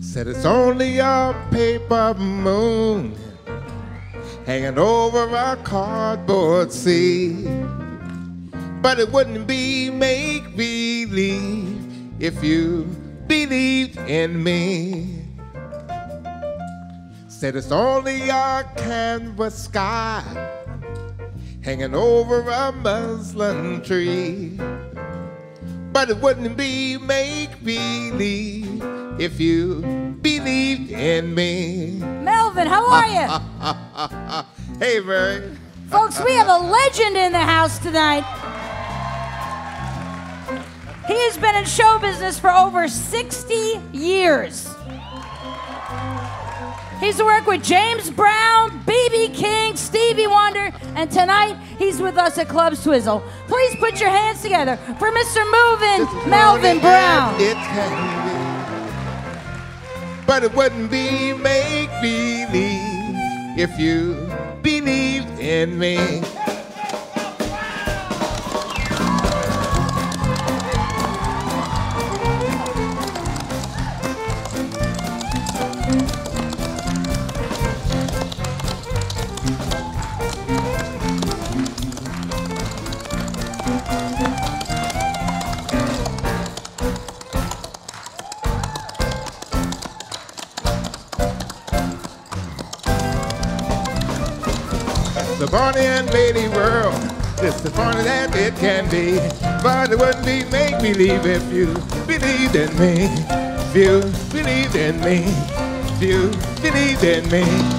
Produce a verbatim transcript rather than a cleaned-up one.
Said it's only a paper moon hanging over a cardboard sea, but it wouldn't be make-believe if you believed in me. Said it's only a canvas sky hanging over a muslin tree, but it wouldn't be make-believe if you believed in me. Melvin, how are you? Hey, Mary. Folks, we have a legend in the house tonight. He has been in show business for over sixty years. He's worked with James Brown, B B King, Stevie Wonder, and tonight he's with us at Club Swizzle. Please put your hands together for Mister Movin' Melvin Brown. It can be, but it wouldn't be make-believe if you believed in me. The Barney and Lady world, it's the funny that it can be, but it wouldn't be make-believe if you believed in me. If you believed in me, if you believed in me.